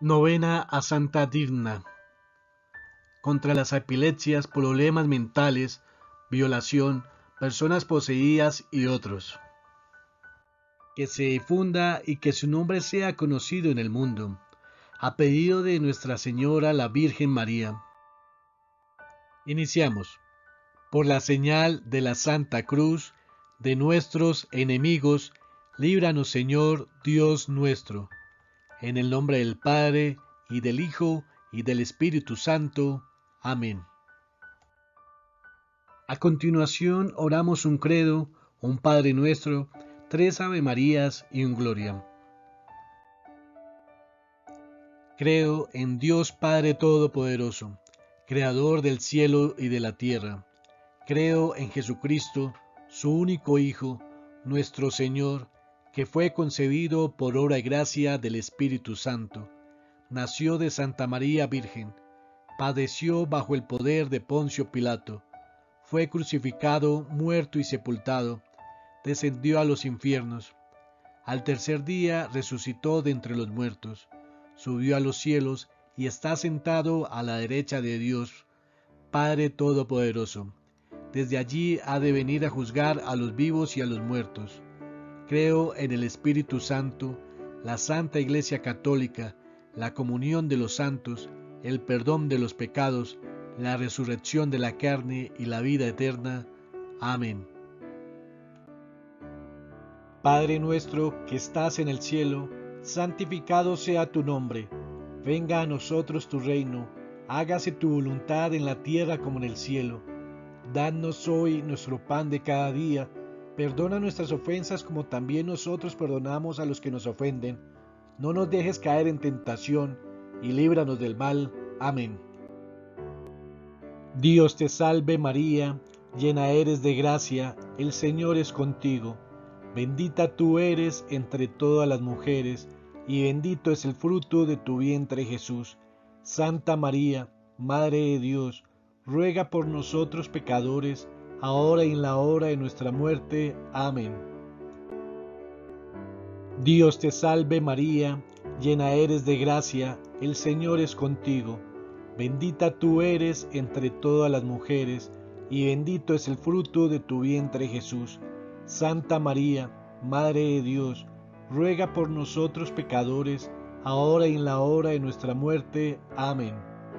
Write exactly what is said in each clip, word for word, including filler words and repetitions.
Novena a Santa Dirna. Contra las epilepsias, problemas mentales, violación, personas poseídas y otros. Que se difunda y que su nombre sea conocido en el mundo, a pedido de Nuestra Señora la Virgen María. Iniciamos. Por la señal de la Santa Cruz de nuestros enemigos, líbranos, Señor Dios nuestro. En el nombre del Padre, y del Hijo, y del Espíritu Santo. Amén. A continuación oramos un credo, un Padre Nuestro, tres Ave Marías y un Gloria. Creo en Dios Padre Todopoderoso, Creador del cielo y de la tierra. Creo en Jesucristo, su único Hijo, nuestro Señor, que fue concebido por obra y gracia del Espíritu Santo. Nació de Santa María Virgen, padeció bajo el poder de Poncio Pilato, fue crucificado, muerto y sepultado, descendió a los infiernos. Al tercer día resucitó de entre los muertos, subió a los cielos y está sentado a la derecha de Dios, Padre Todopoderoso. Desde allí ha de venir a juzgar a los vivos y a los muertos. Creo en el Espíritu Santo, la Santa Iglesia Católica, la comunión de los santos, el perdón de los pecados, la resurrección de la carne y la vida eterna. Amén. Padre nuestro que estás en el cielo, santificado sea tu nombre. Venga a nosotros tu reino, hágase tu voluntad en la tierra como en el cielo. Danos hoy nuestro pan de cada día, perdona nuestras ofensas como también nosotros perdonamos a los que nos ofenden. No nos dejes caer en tentación, y líbranos del mal. Amén. Dios te salve María, llena eres de gracia, el Señor es contigo. Bendita tú eres entre todas las mujeres, y bendito es el fruto de tu vientre Jesús. Santa María, Madre de Dios, ruega por nosotros pecadores, ahora y en la hora de nuestra muerte. Amén. Dios te salve María, llena eres de gracia, el Señor es contigo. Bendita tú eres entre todas las mujeres, y bendito es el fruto de tu vientre Jesús. Santa María, Madre de Dios, ruega por nosotros pecadores, ahora y en la hora de nuestra muerte. Amén.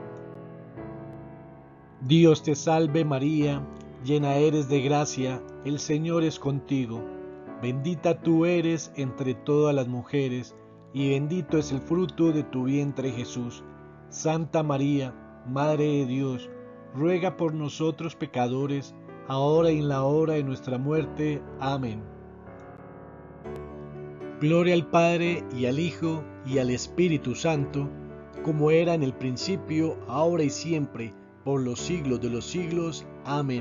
Dios te salve María, llena eres de gracia, el Señor es contigo. Bendita tú eres entre todas las mujeres, y bendito es el fruto de tu vientre Jesús. Santa María, Madre de Dios, ruega por nosotros pecadores, ahora y en la hora de nuestra muerte. Amén. Gloria al Padre, y al Hijo, y al Espíritu Santo, como era en el principio, ahora y siempre, por los siglos de los siglos. Amén.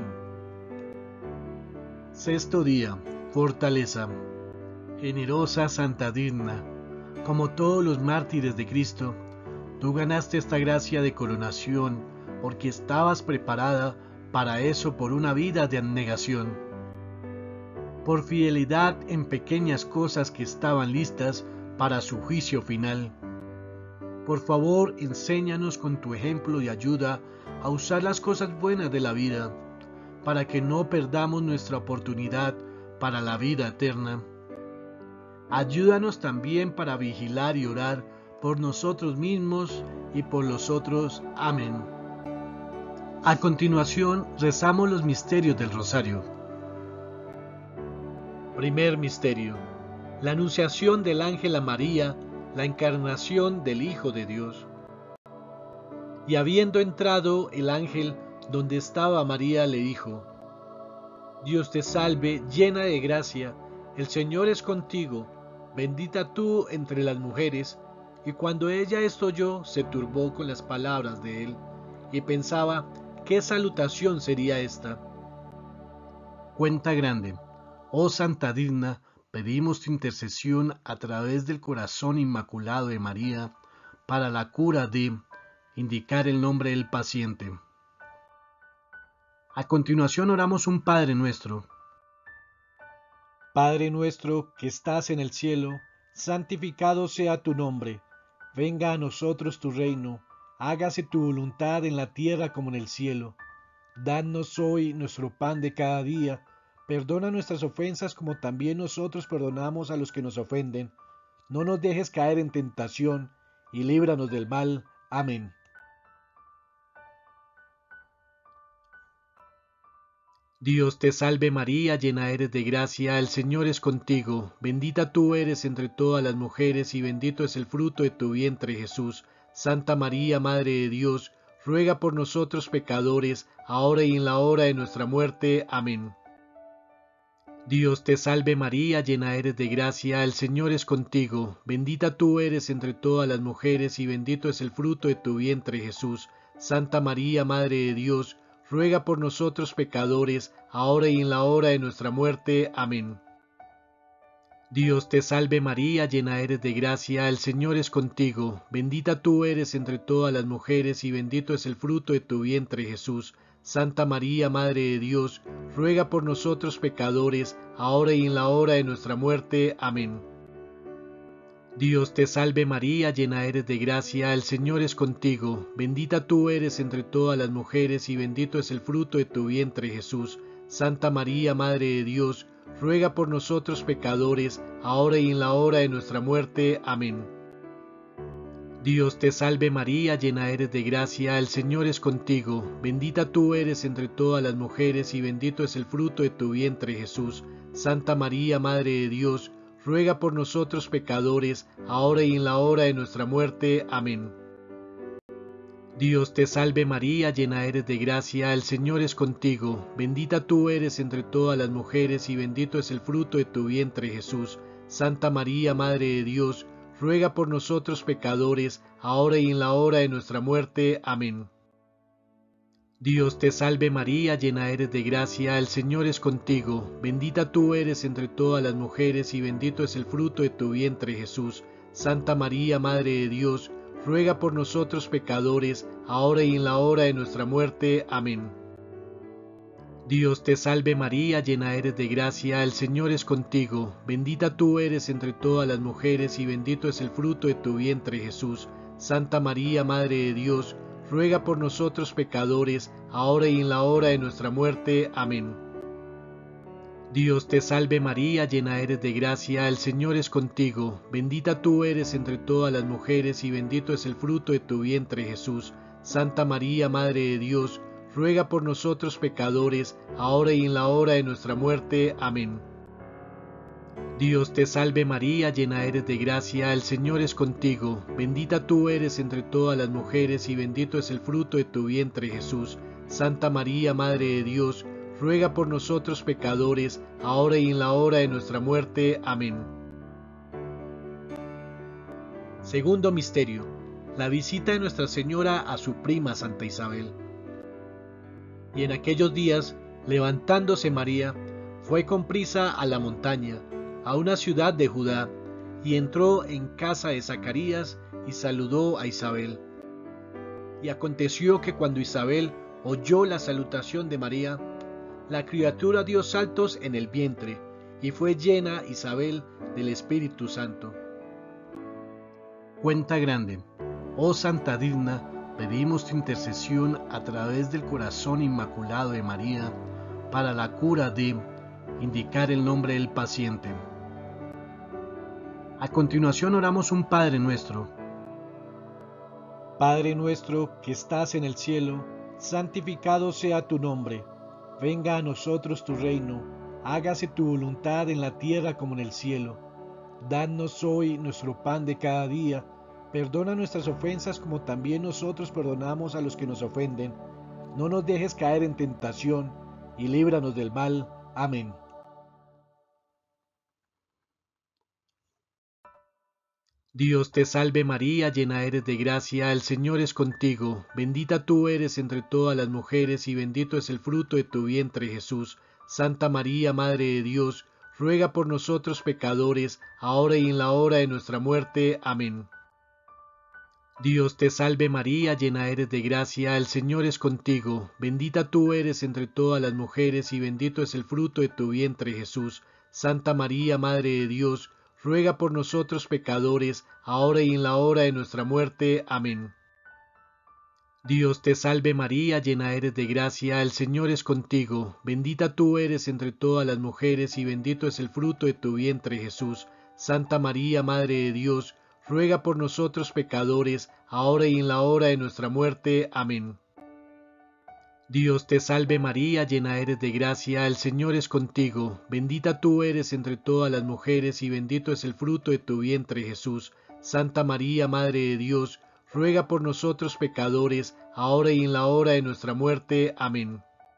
Sexto día. Fortaleza. Generosa Santa Dirna, como todos los mártires de Cristo, tú ganaste esta gracia de coronación porque estabas preparada para eso por una vida de abnegación. Por fidelidad en pequeñas cosas que estaban listas para su juicio final. Por favor, enséñanos con tu ejemplo y ayuda a usar las cosas buenas de la vida, para que no perdamos nuestra oportunidad para la vida eterna. Ayúdanos también para vigilar y orar por nosotros mismos y por los otros. Amén. A continuación, rezamos los misterios del Rosario. Primer misterio: la anunciación del ángel a María, la encarnación del Hijo de Dios. Y habiendo entrado el ángel donde estaba María, le dijo: Dios te salve, llena de gracia, el Señor es contigo, bendita tú entre las mujeres. Y cuando ella esto oyó, se turbó con las palabras de él, y pensaba, ¿qué salutación sería esta? Cuenta grande. Oh Santa Dirna, pedimos tu intercesión a través del corazón inmaculado de María, para la cura de indicar el nombre del paciente. A continuación oramos un Padre Nuestro. Padre nuestro que estás en el cielo, santificado sea tu nombre. Venga a nosotros tu reino, hágase tu voluntad en la tierra como en el cielo. Danos hoy nuestro pan de cada día, perdona nuestras ofensas como también nosotros perdonamos a los que nos ofenden. No nos dejes caer en tentación, y líbranos del mal. Amén. Dios te salve María, llena eres de gracia, el Señor es contigo, bendita tú eres entre todas las mujeres y bendito es el fruto de tu vientre Jesús. Santa María, Madre de Dios, ruega por nosotros pecadores, ahora y en la hora de nuestra muerte. Amén. Dios te salve María, llena eres de gracia, el Señor es contigo, bendita tú eres entre todas las mujeres y bendito es el fruto de tu vientre Jesús. Santa María, Madre de Dios, ruega por nosotros pecadores, ahora y en la hora de nuestra muerte. Amén. Dios te salve María, llena eres de gracia, el Señor es contigo, bendita tú eres entre todas las mujeres y bendito es el fruto de tu vientre Jesús. Santa María, Madre de Dios, ruega por nosotros pecadores, ahora y en la hora de nuestra muerte. Amén. Dios te salve María, llena eres de gracia, el Señor es contigo, bendita tú eres entre todas las mujeres y bendito es el fruto de tu vientre Jesús. Santa María, Madre de Dios, ruega por nosotros pecadores, ahora y en la hora de nuestra muerte. Amén. Dios te salve María, llena eres de gracia, el Señor es contigo, bendita tú eres entre todas las mujeres y bendito es el fruto de tu vientre Jesús. Santa María, Madre de Dios, ruega por nosotros pecadores, ahora y en la hora de nuestra muerte. Amén. Dios te salve María, llena eres de gracia, el Señor es contigo, bendita tú eres entre todas las mujeres y bendito es el fruto de tu vientre Jesús. Santa María, Madre de Dios, ruega por nosotros pecadores, ahora y en la hora de nuestra muerte. Amén. Dios te salve María, llena eres de gracia, el Señor es contigo, bendita tú eres entre todas las mujeres y bendito es el fruto de tu vientre Jesús. Santa María, Madre de Dios, ruega por nosotros pecadores, ahora y en la hora de nuestra muerte. Amén. Dios te salve María, llena eres de gracia, el Señor es contigo, bendita tú eres entre todas las mujeres y bendito es el fruto de tu vientre Jesús. Santa María, Madre de Dios, ruega por nosotros pecadores, ahora y en la hora de nuestra muerte. Amén. Dios te salve María, llena eres de gracia, el Señor es contigo, bendita tú eres entre todas las mujeres y bendito es el fruto de tu vientre Jesús. Santa María, Madre de Dios, ruega por nosotros pecadores, ahora y en la hora de nuestra muerte. Amén. Dios te salve María, llena eres de gracia, el Señor es contigo, bendita tú eres entre todas las mujeres y bendito es el fruto de tu vientre Jesús. Santa María, Madre de Dios, ruega por nosotros pecadores, ahora y en la hora de nuestra muerte. Amén. Segundo misterio: la visita de Nuestra Señora a su prima Santa Isabel. Y en aquellos días, levantándose María, fue con prisa a la montaña, a una ciudad de Judá, y entró en casa de Zacarías y saludó a Isabel. Y aconteció que cuando Isabel oyó la salutación de María, la criatura dio saltos en el vientre, y fue llena Isabel del Espíritu Santo. Cuenta grande. Oh Santa Digna, pedimos tu intercesión a través del corazón inmaculado de María para la cura de indicar el nombre del paciente. A continuación oramos un Padre Nuestro. Padre nuestro que estás en el cielo, santificado sea tu nombre. Venga a nosotros tu reino, hágase tu voluntad en la tierra como en el cielo. Danos hoy nuestro pan de cada día, perdona nuestras ofensas como también nosotros perdonamos a los que nos ofenden. No nos dejes caer en tentación, y líbranos del mal. Amén. Dios te salve María, llena eres de gracia, el Señor es contigo, bendita tú eres entre todas las mujeres y bendito es el fruto de tu vientre Jesús. Santa María, Madre de Dios, ruega por nosotros pecadores, ahora y en la hora de nuestra muerte. Amén. Dios te salve María, llena eres de gracia, el Señor es contigo, bendita tú eres entre todas las mujeres y bendito es el fruto de tu vientre Jesús. Santa María, Madre de Dios, ruega por nosotros pecadores, ahora y en la hora de nuestra muerte. Amén. Dios te salve María, llena eres de gracia, el Señor es contigo, bendita tú eres entre todas las mujeres y bendito es el fruto de tu vientre Jesús. Santa María, Madre de Dios, ruega por nosotros pecadores, ahora y en la hora de nuestra muerte. Amén. Dios te salve María, llena eres de gracia, el Señor es contigo, bendita tú eres entre todas las mujeres y bendito es el fruto de tu vientre Jesús. Santa María, Madre de Dios, ruega por nosotros pecadores, ahora y en la hora de nuestra muerte. Amén.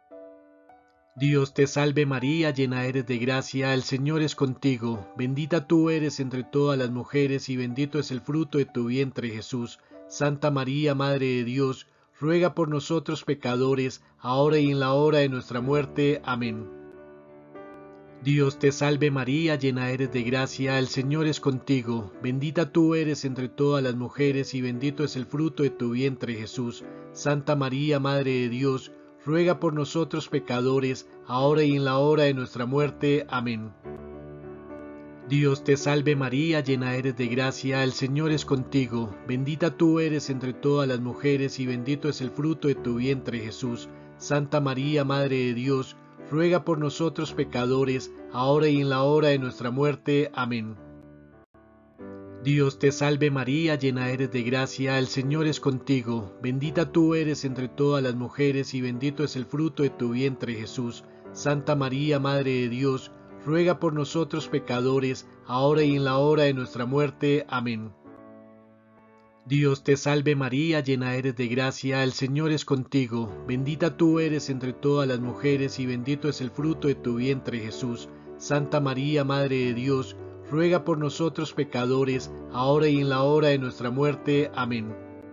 Dios te salve María, llena eres de gracia, el Señor es contigo, bendita tú eres entre todas las mujeres y bendito es el fruto de tu vientre Jesús. Santa María, Madre de Dios, ruega por nosotros pecadores, ahora y en la hora de nuestra muerte. Amén. Dios te salve María, llena eres de gracia, el Señor es contigo, bendita tú eres entre todas las mujeres y bendito es el fruto de tu vientre Jesús. Santa María, Madre de Dios, ruega por nosotros pecadores, ahora y en la hora de nuestra muerte. Amén. Dios te salve María, llena eres de gracia, el Señor es contigo, bendita tú eres entre todas las mujeres y bendito es el fruto de tu vientre Jesús. Santa María, Madre de Dios, ruega por nosotros pecadores, ahora y en la hora de nuestra muerte. Amén. Dios te salve María, llena eres de gracia, el Señor es contigo, bendita tú eres entre todas las mujeres y bendito es el fruto de tu vientre Jesús. Santa María, Madre de Dios, ruega por nosotros pecadores, ahora y en la hora de nuestra muerte. Amén. Dios te salve María, llena eres de gracia, el Señor es contigo, bendita tú eres entre todas las mujeres y bendito es el fruto de tu vientre Jesús. Santa María, Madre de Dios, ruega por nosotros pecadores, ahora y en la hora de nuestra muerte. Amén.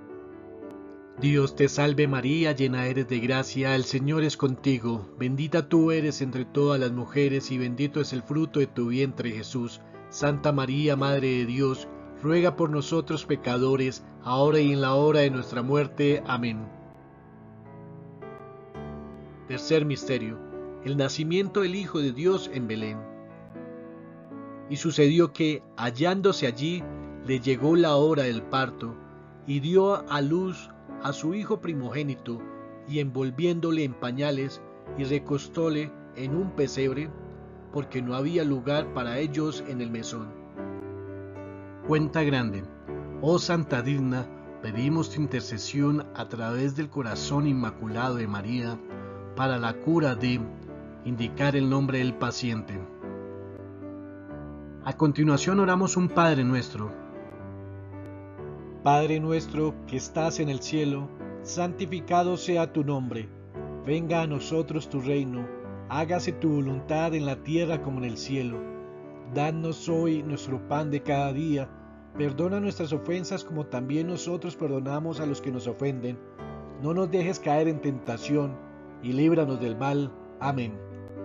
Dios te salve María, llena eres de gracia, el Señor es contigo, bendita tú eres entre todas las mujeres y bendito es el fruto de tu vientre Jesús. Santa María, Madre de Dios, ruega por nosotros pecadores, ahora y en la hora de nuestra muerte. Amén. Tercer misterio: el nacimiento del Hijo de Dios en Belén. Y sucedió que, hallándose allí, le llegó la hora del parto, y dio a luz a su hijo primogénito, y envolviéndole en pañales, y recostóle en un pesebre, porque no había lugar para ellos en el mesón. Cuenta grande. Oh Santa Digna, pedimos tu intercesión a través del corazón inmaculado de María, para la cura de indicar el nombre del paciente. A continuación oramos un Padre Nuestro. Padre nuestro que estás en el cielo, santificado sea tu nombre. Venga a nosotros tu reino, hágase tu voluntad en la tierra como en el cielo. Danos hoy nuestro pan de cada día, perdona nuestras ofensas como también nosotros perdonamos a los que nos ofenden. No nos dejes caer en tentación, y líbranos del mal. Amén.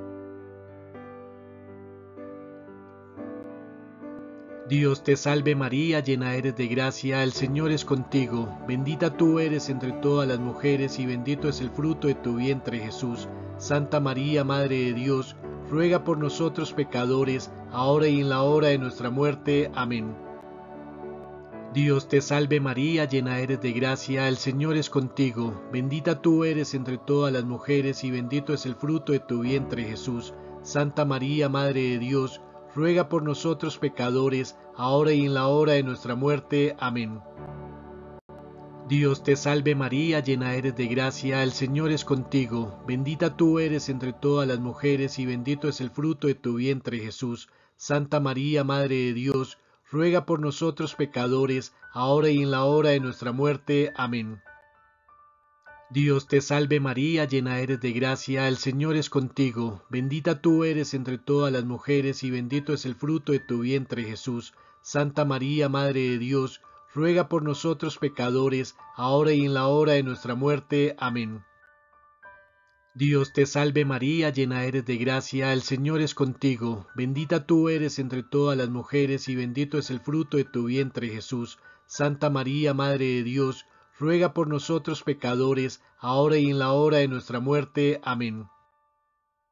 Dios te salve María, llena eres de gracia, el Señor es contigo, bendita tú eres entre todas las mujeres y bendito es el fruto de tu vientre Jesús. Santa María, Madre de Dios, ruega por nosotros pecadores, ahora y en la hora de nuestra muerte. Amén. Dios te salve María, llena eres de gracia, el Señor es contigo, bendita tú eres entre todas las mujeres y bendito es el fruto de tu vientre Jesús. Santa María, Madre de Dios, ruega por nosotros pecadores, ahora y en la hora de nuestra muerte. Amén. Dios te salve María, llena eres de gracia, el Señor es contigo, bendita tú eres entre todas las mujeres y bendito es el fruto de tu vientre Jesús. Santa María, Madre de Dios, ruega por nosotros pecadores, ahora y en la hora de nuestra muerte. Amén. Dios te salve María, llena eres de gracia, el Señor es contigo, bendita tú eres entre todas las mujeres y bendito es el fruto de tu vientre Jesús. Santa María, Madre de Dios, ruega por nosotros pecadores, ahora y en la hora de nuestra muerte. Amén. Dios te salve María, llena eres de gracia, el Señor es contigo, bendita tú eres entre todas las mujeres y bendito es el fruto de tu vientre Jesús. Santa María, Madre de Dios, ruega por nosotros pecadores, ahora y en la hora de nuestra muerte. Amén.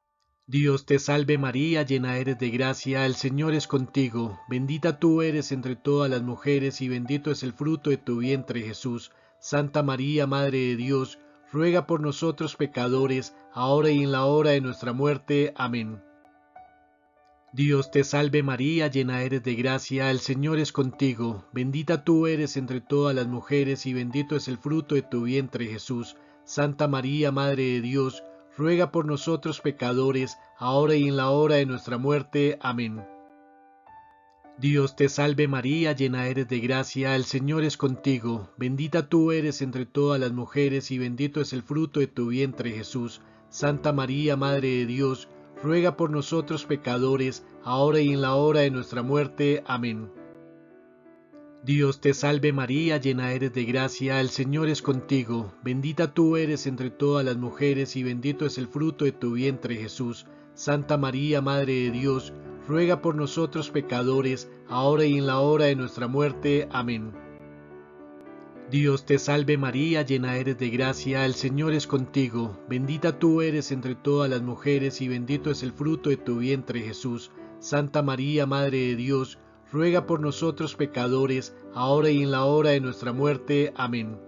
Dios te salve María, llena eres de gracia, el Señor es contigo, bendita tú eres entre todas las mujeres y bendito es el fruto de tu vientre Jesús. Santa María, Madre de Dios, ruega por nosotros pecadores, ahora y en la hora de nuestra muerte. Amén. Dios te salve María, llena eres de gracia, el Señor es contigo, bendita tú eres entre todas las mujeres y bendito es el fruto de tu vientre Jesús. Santa María, Madre de Dios, ruega por nosotros pecadores, ahora y en la hora de nuestra muerte. Amén. Dios te salve María, llena eres de gracia, el Señor es contigo, bendita tú eres entre todas las mujeres y bendito es el fruto de tu vientre Jesús. Santa María, Madre de Dios, ruega por nosotros pecadores, ahora y en la hora de nuestra muerte. Amén. Dios te salve María, llena eres de gracia, el Señor es contigo, bendita tú eres entre todas las mujeres y bendito es el fruto de tu vientre Jesús. Santa María, Madre de Dios, ruega por nosotros pecadores, ahora y en la hora de nuestra muerte. Amén. Dios te salve María, llena eres de gracia, el Señor es contigo, bendita tú eres entre todas las mujeres y bendito es el fruto de tu vientre Jesús. Santa María, Madre de Dios, ruega por nosotros pecadores, ahora y en la hora de nuestra muerte. Amén.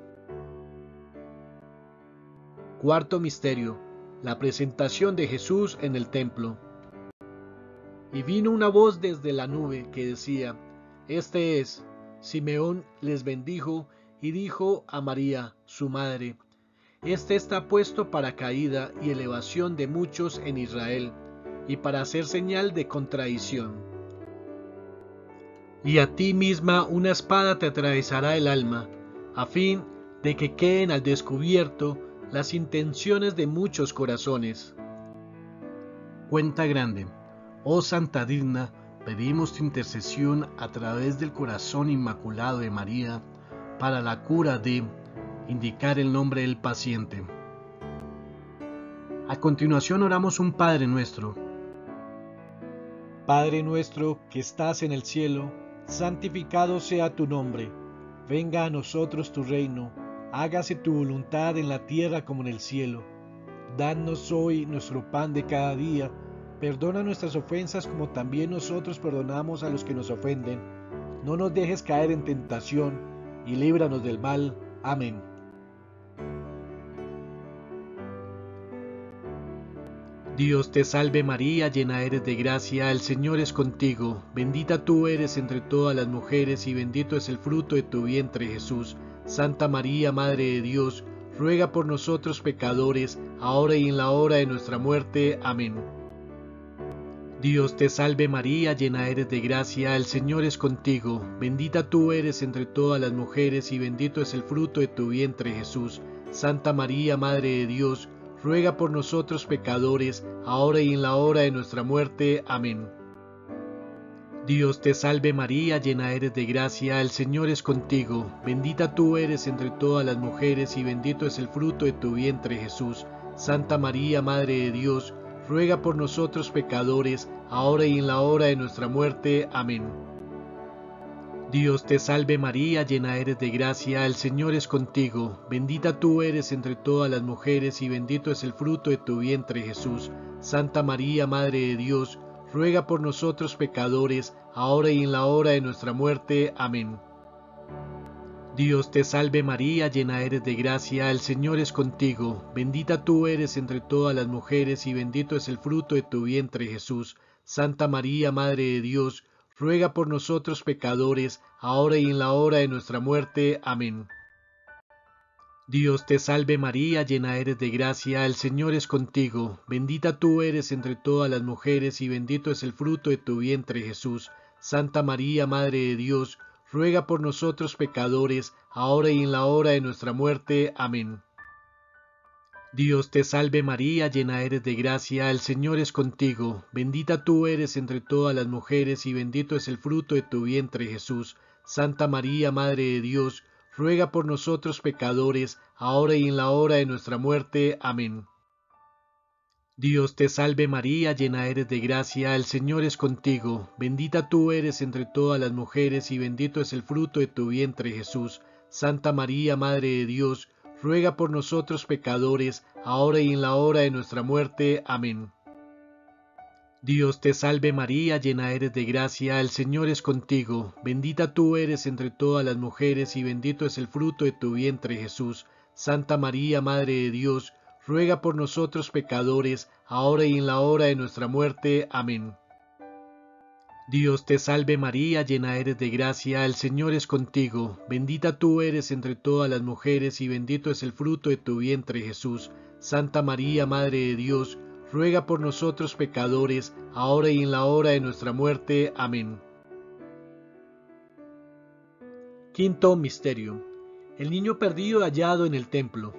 Cuarto misterio: la presentación de Jesús en el templo. Y vino una voz desde la nube que decía: Este es. Simeón les bendijo y dijo a María, su madre: Este está puesto para caída y elevación de muchos en Israel, y para hacer señal de contradicción. Y a ti misma una espada te atravesará el alma, a fin de que queden al descubierto las intenciones de muchos corazones. Cuenta grande. Oh Santa Digna, pedimos tu intercesión a través del corazón inmaculado de María para la cura de indicar el nombre del paciente. A continuación oramos un Padre Nuestro. Padre nuestro que estás en el cielo, santificado sea tu nombre. Venga a nosotros tu reino, hágase tu voluntad en la tierra como en el cielo. Danos hoy nuestro pan de cada día, perdona nuestras ofensas como también nosotros perdonamos a los que nos ofenden. No nos dejes caer en tentación, y líbranos del mal. Amén. Dios te salve María, llena eres de gracia, el Señor es contigo, bendita tú eres entre todas las mujeres y bendito es el fruto de tu vientre Jesús. Santa María, Madre de Dios, ruega por nosotros pecadores, ahora y en la hora de nuestra muerte. Amén. Dios te salve María, llena eres de gracia, el Señor es contigo, bendita tú eres entre todas las mujeres y bendito es el fruto de tu vientre Jesús. Santa María, Madre de Dios, ruega por nosotros pecadores, ahora y en la hora de nuestra muerte. Amén. Dios te salve María, llena eres de gracia, el Señor es contigo, bendita tú eres entre todas las mujeres y bendito es el fruto de tu vientre Jesús. Santa María, Madre de Dios, ruega por nosotros pecadores, ahora y en la hora de nuestra muerte. Amén. Dios te salve María, llena eres de gracia, el Señor es contigo, bendita tú eres entre todas las mujeres y bendito es el fruto de tu vientre Jesús. Santa María, Madre de Dios, ruega por nosotros pecadores, ahora y en la hora de nuestra muerte. Amén. Dios te salve María, llena eres de gracia, el Señor es contigo, bendita tú eres entre todas las mujeres y bendito es el fruto de tu vientre Jesús. Santa María, Madre de Dios, ruega por nosotros pecadores, ahora y en la hora de nuestra muerte. Amén. Dios te salve María, llena eres de gracia, el Señor es contigo, bendita tú eres entre todas las mujeres y bendito es el fruto de tu vientre Jesús. Santa María, Madre de Dios, ruega por nosotros pecadores, ahora y en la hora de nuestra muerte. Amén. Dios te salve María, llena eres de gracia, el Señor es contigo, bendita tú eres entre todas las mujeres y bendito es el fruto de tu vientre Jesús. Santa María, Madre de Dios, ruega por nosotros pecadores, ahora y en la hora de nuestra muerte. Amén. Dios te salve María, llena eres de gracia, el Señor es contigo, bendita tú eres entre todas las mujeres y bendito es el fruto de tu vientre Jesús. Santa María, Madre de Dios, ruega por nosotros pecadores, ahora y en la hora de nuestra muerte. Amén. Dios te salve María, llena eres de gracia, el Señor es contigo, bendita tú eres entre todas las mujeres y bendito es el fruto de tu vientre Jesús. Santa María, Madre de Dios, ruega por nosotros pecadores, ahora y en la hora de nuestra muerte. Amén. Dios te salve María, llena eres de gracia, el Señor es contigo, bendita tú eres entre todas las mujeres y bendito es el fruto de tu vientre Jesús. Santa María, Madre de Dios, ruega por nosotros pecadores, ahora y en la hora de nuestra muerte. Amén. Quinto misterio: el niño perdido hallado en el templo.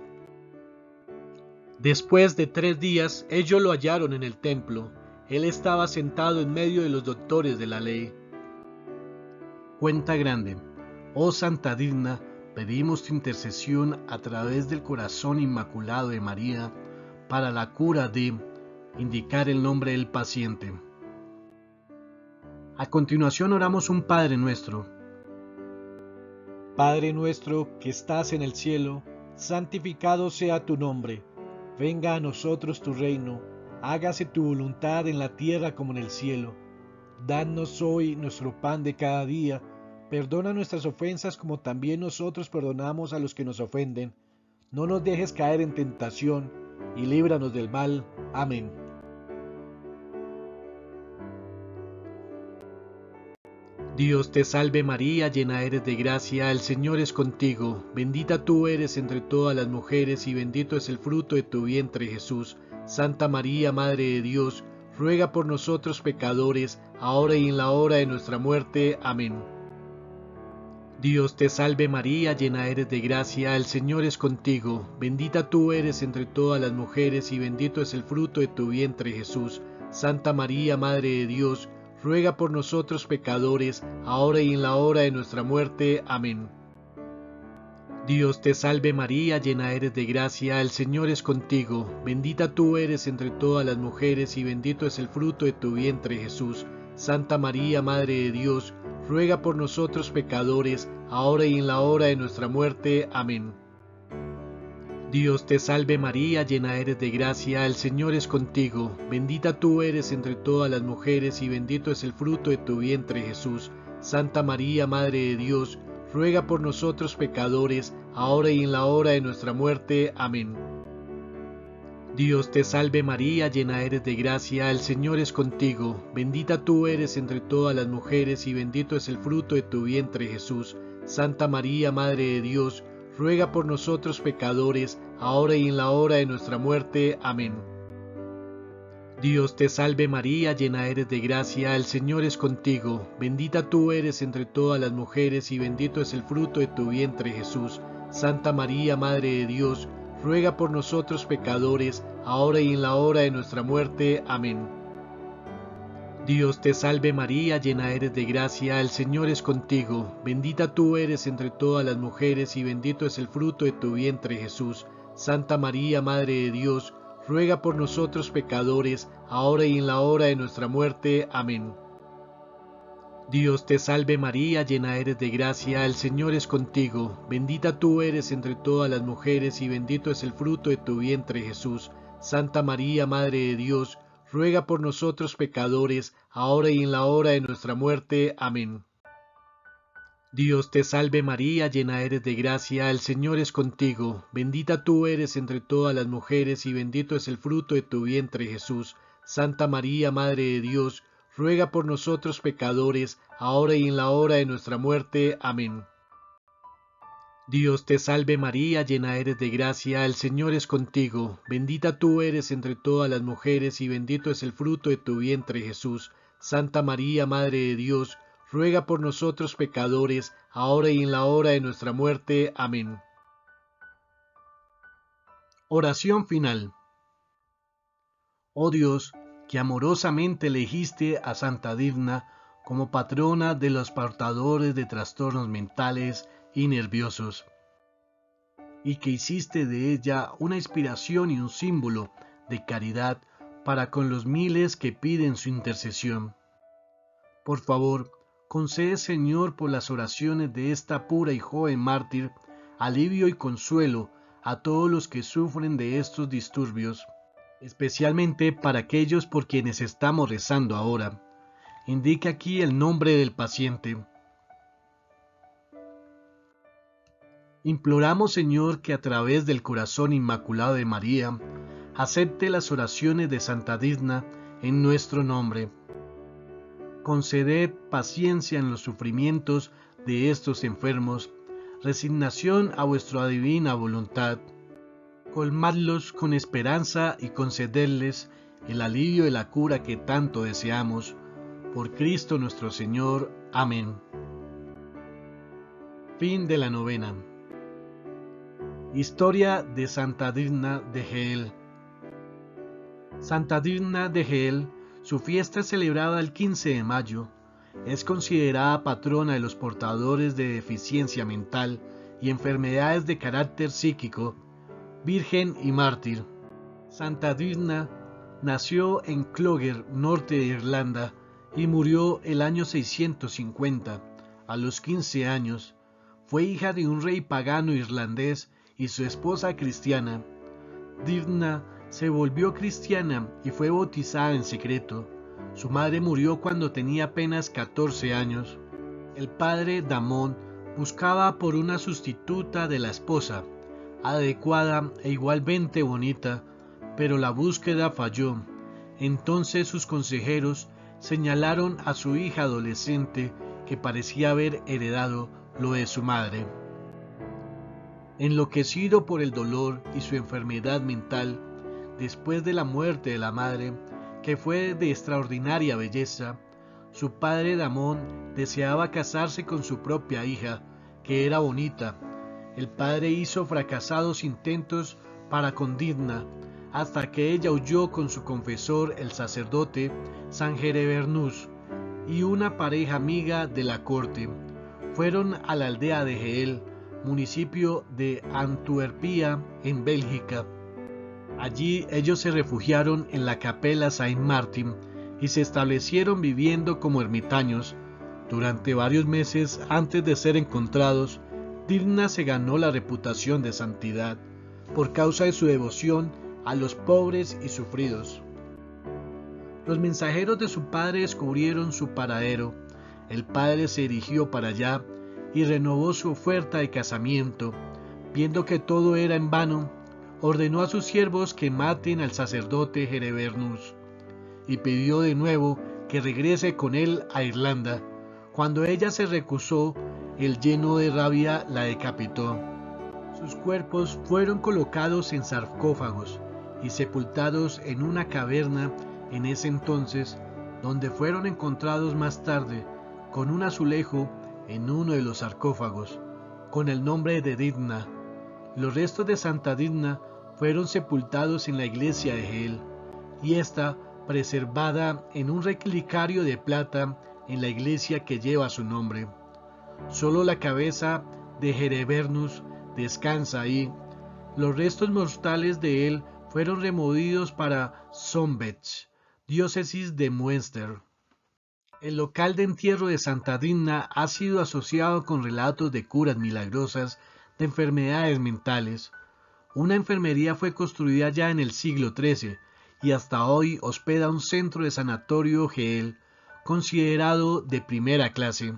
Después de tres días, ellos lo hallaron en el templo. Él estaba sentado en medio de los doctores de la ley. Cuenta grande. Oh Santa Digna, pedimos tu intercesión a través del corazón inmaculado de María para la cura de indicar el nombre del paciente. A continuación oramos un Padre Nuestro. Padre nuestro que estás en el cielo, santificado sea tu nombre. Venga a nosotros tu reino, hágase tu voluntad en la tierra como en el cielo. Danos hoy nuestro pan de cada día, perdona nuestras ofensas como también nosotros perdonamos a los que nos ofenden. No nos dejes caer en tentación, y líbranos del mal. Amén. Dios te salve María, llena eres de gracia, el Señor es contigo, bendita tú eres entre todas las mujeres y bendito es el fruto de tu vientre Jesús. Santa María, Madre de Dios, ruega por nosotros pecadores, ahora y en la hora de nuestra muerte. Amén. Dios te salve María, llena eres de gracia, el Señor es contigo, bendita tú eres entre todas las mujeres y bendito es el fruto de tu vientre Jesús. Santa María, Madre de Dios, ruega por nosotros pecadores, ahora y en la hora de nuestra muerte. Amén. Dios te salve María, llena eres de gracia, el Señor es contigo, bendita tú eres entre todas las mujeres y bendito es el fruto de tu vientre Jesús. Santa María, Madre de Dios, ruega por nosotros pecadores, ahora y en la hora de nuestra muerte. Amén. Dios te salve María, llena eres de gracia, el Señor es contigo, bendita tú eres entre todas las mujeres y bendito es el fruto de tu vientre Jesús. Santa María, Madre de Dios, ruega por nosotros pecadores, ahora y en la hora de nuestra muerte. Amén. Dios te salve María, llena eres de gracia, el Señor es contigo, bendita tú eres entre todas las mujeres y bendito es el fruto de tu vientre Jesús. Santa María, Madre de Dios, ruega por nosotros pecadores, ahora y en la hora de nuestra muerte. Amén. Dios te salve María, llena eres de gracia, el Señor es contigo, bendita tú eres entre todas las mujeres y bendito es el fruto de tu vientre Jesús. Santa María, Madre de Dios, ruega por nosotros pecadores, ahora y en la hora de nuestra muerte. Amén. Dios te salve María, llena eres de gracia, el Señor es contigo, bendita tú eres entre todas las mujeres y bendito es el fruto de tu vientre Jesús. Santa María, Madre de Dios, ruega por nosotros pecadores, ahora y en la hora de nuestra muerte. Amén. Dios te salve María, llena eres de gracia, el Señor es contigo, bendita tú eres entre todas las mujeres y bendito es el fruto de tu vientre Jesús. Santa María, Madre de Dios, ruega por nosotros pecadores, ahora y en la hora de nuestra muerte. Amén. Dios te salve María, llena eres de gracia, el Señor es contigo, bendita tú eres entre todas las mujeres y bendito es el fruto de tu vientre Jesús. Santa María, Madre de Dios, ruega por nosotros pecadores, ahora y en la hora de nuestra muerte. Amén. Dios te salve María, llena eres de gracia, el Señor es contigo, bendita tú eres entre todas las mujeres y bendito es el fruto de tu vientre Jesús. Santa María, Madre de Dios, ruega por nosotros pecadores, ahora y en la hora de nuestra muerte. Amén. Oración final. Oh Dios, que amorosamente elegiste a Santa Digna como patrona de los portadores de trastornos mentales y nerviosos, y que hiciste de ella una inspiración y un símbolo de caridad para con los miles que piden su intercesión. Por favor, concede, Señor, por las oraciones de esta pura y joven mártir, alivio y consuelo a todos los que sufren de estos disturbios, especialmente para aquellos por quienes estamos rezando ahora. Indica aquí el nombre del paciente. Imploramos, Señor, que a través del corazón inmaculado de María, acepte las oraciones de Santa Digna en nuestro nombre. Conceded paciencia en los sufrimientos de estos enfermos, resignación a vuestra divina voluntad. Colmadlos con esperanza y concederles el alivio de la cura que tanto deseamos. Por Cristo nuestro Señor. Amén. Fin de la novena. Historia de Santa Digna de Hel. Santa Digna de Hel, su fiesta celebrada el quince de mayo, es considerada patrona de los portadores de deficiencia mental y enfermedades de carácter psíquico, virgen y mártir. Santa Digna nació en Clogher, norte de Irlanda, y murió el año seiscientos cincuenta, a los quince años. Fue hija de un rey pagano irlandés y su esposa cristiana. Digna se volvió cristiana y fue bautizada en secreto. Su madre murió cuando tenía apenas catorce años. El padre Damón buscaba por una sustituta de la esposa, adecuada e igualmente bonita, pero la búsqueda falló. Entonces sus consejeros señalaron a su hija adolescente que parecía haber heredado lo de su madre. Enloquecido por el dolor y su enfermedad mental, después de la muerte de la madre, que fue de extraordinaria belleza, su padre Damón deseaba casarse con su propia hija, que era bonita. El padre hizo fracasados intentos para con Digna, hasta que ella huyó con su confesor, el sacerdote San Gerebernus, y una pareja amiga de la corte. Fueron a la aldea de Hel, municipio de Antwerpia, en Bélgica. Allí ellos se refugiaron en la capela Saint Martin y se establecieron viviendo como ermitaños. Durante varios meses antes de ser encontrados, Digna se ganó la reputación de santidad por causa de su devoción a los pobres y sufridos. Los mensajeros de su padre descubrieron su paradero. El padre se dirigió para allá y renovó su oferta de casamiento. Viendo que todo era en vano, ordenó a sus siervos que maten al sacerdote Gerebernus y pidió de nuevo que regrese con él a Irlanda. Cuando ella se recusó, él, lleno de rabia, la decapitó. Sus cuerpos fueron colocados en sarcófagos y sepultados en una caverna en ese entonces, donde fueron encontrados más tarde con un azulejo en uno de los sarcófagos, con el nombre de Digna. Los restos de Santa Digna fueron sepultados en la iglesia de Hel, y está preservada en un relicario de plata en la iglesia que lleva su nombre. Solo la cabeza de Gerebernus descansa ahí. Los restos mortales de él fueron removidos para Sombech, diócesis de Münster. El local de entierro de Santa Digna ha sido asociado con relatos de curas milagrosas de enfermedades mentales. Una enfermería fue construida ya en el siglo trece y hasta hoy hospeda un centro de sanatorio Hel, considerado de primera clase.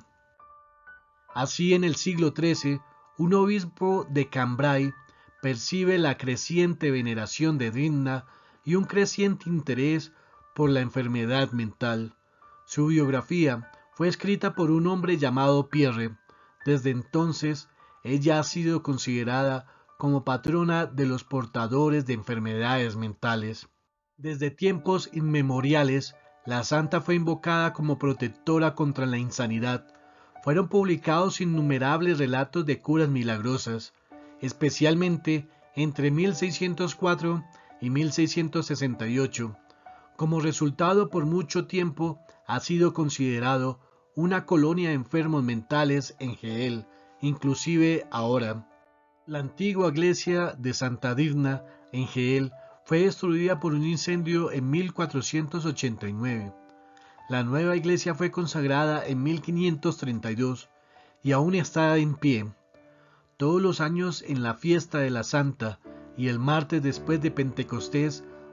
Así, en el siglo trece, un obispo de Cambrai percibe la creciente veneración de Digna y un creciente interés por la enfermedad mental. Su biografía fue escrita por un hombre llamado Pierre. Desde entonces, ella ha sido considerada como patrona de los portadores de enfermedades mentales. Desde tiempos inmemoriales, la santa fue invocada como protectora contra la insanidad. Fueron publicados innumerables relatos de curas milagrosas, especialmente entre mil seiscientos cuatro y mil seiscientos sesenta y ocho. Como resultado, por mucho tiempo ha sido considerado una colonia de enfermos mentales en Hel, inclusive ahora. La antigua iglesia de Santa Digna en Hel fue destruida por un incendio en mil cuatrocientos ochenta y nueve. La nueva iglesia fue consagrada en mil quinientos treinta y dos y aún está en pie. Todos los años, en la fiesta de la Santa y el martes después de Pentecostés,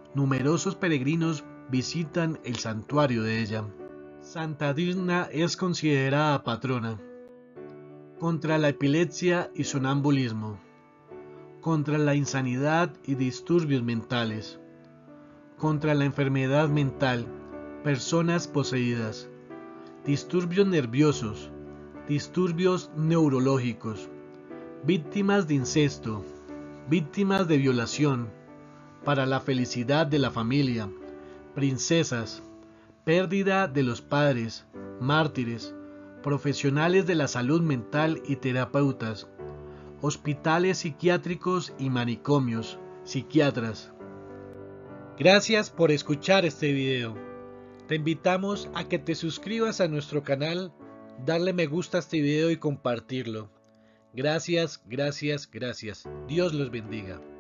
Numerosos peregrinos visitan el santuario de ella. Santa Dirna es considerada patrona. Contra la epilepsia y sonambulismo. Contra la insanidad y disturbios mentales. Contra la enfermedad mental, personas poseídas. Disturbios nerviosos. Disturbios neurológicos. Víctimas de incesto. Víctimas de violación. Para la felicidad de la familia. Princesas. Pérdida de los padres. Mártires. Profesionales de la salud mental y terapeutas. Hospitales psiquiátricos y manicomios. Psiquiatras. Gracias por escuchar este video. Te invitamos a que te suscribas a nuestro canal, darle me gusta a este video y compartirlo. Gracias, gracias, gracias. Dios los bendiga.